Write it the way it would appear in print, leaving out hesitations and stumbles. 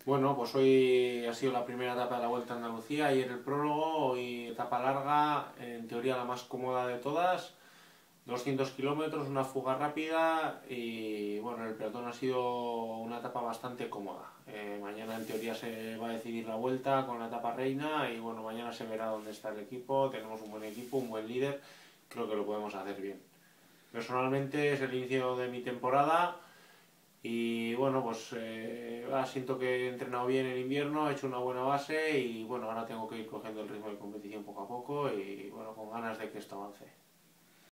Bueno, pues hoy ha sido la primera etapa de la Vuelta a Andalucía, ayer el prólogo, hoy etapa larga, en teoría la más cómoda de todas, 200 kilómetros, una fuga rápida y bueno, el pelotón ha sido una etapa bastante cómoda. Mañana en teoría se va a decidir la Vuelta con la etapa reina y bueno, mañana se verá dónde está el equipo, tenemos un buen equipo, un buen líder, creo que lo podemos hacer bien. Personalmente es el inicio de mi temporada. Y bueno, pues siento que he entrenado bien en invierno, he hecho una buena base y bueno, ahora tengo que ir cogiendo el ritmo de competición poco a poco y bueno, con ganas de que esto avance.